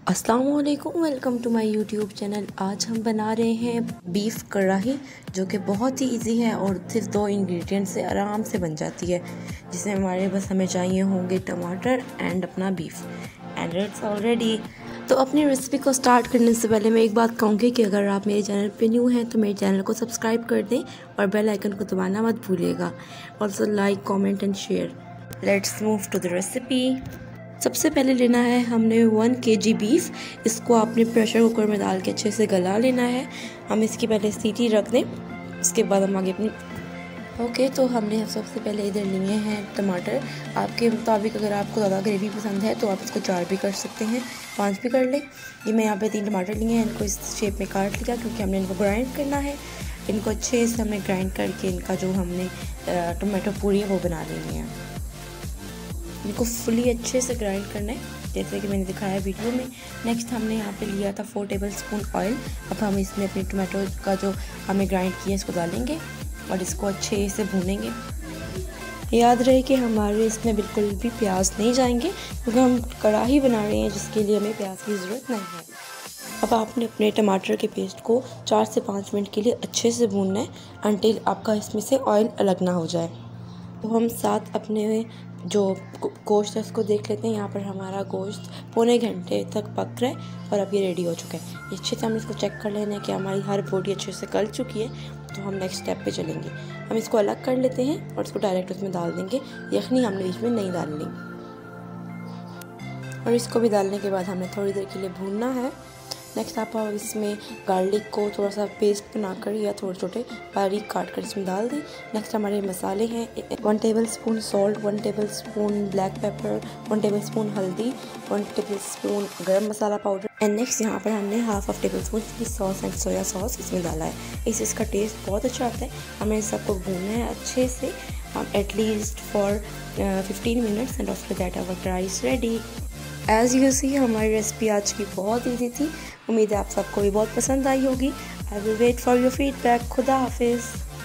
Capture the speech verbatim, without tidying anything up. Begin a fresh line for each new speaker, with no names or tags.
अस्सलाम वालेकुम, welcome to my YouTube channel. आज हम बना रहे हैं बीफ कढ़ाई, जो कि बहुत ही इजी है और सिर्फ दो इंग्रेडिएंट से आराम से बन जाती है। जिसमें हमारे बस हमें चाहिए होंगे टमाटर एंड अपना बीफ एंड इट्स ऑलरेडी। तो अपनी रेसिपी को स्टार्ट करने से पहले मैं एक बात कहूँगी कि अगर आप मेरे चैनल पे न्यू हैं तो मेरे चैनल को सब्सक्राइब कर दें और बेल आइकन को दबाना मत भूलिएगा। Also like, comment and share. Let's move to the recipe. सबसे पहले लेना है हमने वन के जी बीफ। इसको आपने प्रेशर कुकर में डाल के अच्छे से गला लेना है। हम इसकी पहले सीटी रख दें, उसके बाद हम आगे अपनी ओके तो हमने सबसे पहले इधर लिए हैं टमाटर। आपके मुताबिक अगर आपको ज़्यादा ग्रेवी पसंद है तो आप इसको चार भी कर सकते हैं, पाँच भी कर लें। ये मैं यहाँ पे तीन टमाटर लिए हैं, इनको इस शेप में काट लिया क्योंकि हमने इनको ग्राइंड करना है। इनको अच्छे से हमने ग्राइंड करके इनका जो हमने टमाटो पूरी है वो बना लेनी है। इनको फुली अच्छे से ग्राइंड करना है जैसे कि मैंने दिखाया वीडियो में। नेक्स्ट हमने यहाँ पे लिया था फोर टेबल स्पून ऑयल। अब हम इसमें अपने टमाटो का जो हमने ग्राइंड किया इसको डालेंगे और इसको अच्छे से भूनेंगे। याद रहे कि हमारे इसमें बिल्कुल भी प्याज नहीं जाएंगे क्योंकि हम कढ़ाई बना रहे हैं जिसके लिए हमें प्याज की ज़रूरत नहीं है। अब आपने अपने टमाटर के पेस्ट को चार से पाँच मिनट के लिए अच्छे से भूनना है अनटिल आपका इसमें से ऑयल अलग ना हो जाए। तो हम साथ अपने जो गोश्त है उसको देख लेते हैं। यहाँ पर हमारा गोश्त पौने घंटे तक पक रहा है और अब ये रेडी हो चुका है। अच्छे से हम इसको चेक कर लेना है कि हमारी हर बोटी अच्छे से गल चुकी है। तो हम नेक्स्ट स्टेप पे चलेंगे। हम इसको अलग कर लेते हैं और इसको डायरेक्ट उसमें डाल देंगे। यखनी हमने बीच में नहीं डालनी और इसको भी डालने के बाद हमें थोड़ी देर के लिए भूनना है। नेक्स्ट आप इसमें गार्लिक को थोड़ा सा पेस्ट बनाकर या थोड़े छोटे बारीक काट कर इसमें डाल दें। नेक्स्ट हमारे मसाले हैं one tablespoon salt, one tablespoon black pepper, one tablespoon हल्दी, one tablespoon garam masala powder and next यहाँ पर हमने half of tablespoon chilli sauce and soya sauce इसमें डाला है। इससे इसका टेस्ट बहुत अच्छा आता है। हमें सबको भूनना है अच्छे से at least for fifteen minutes and after that our rice ready. As you see हमारी रेसिपी आज की बहुत ईजी थी। उम्मीद है आप सबको भी बहुत पसंद आई होगी। I will wait for your feedback. खुदा हाफिज़।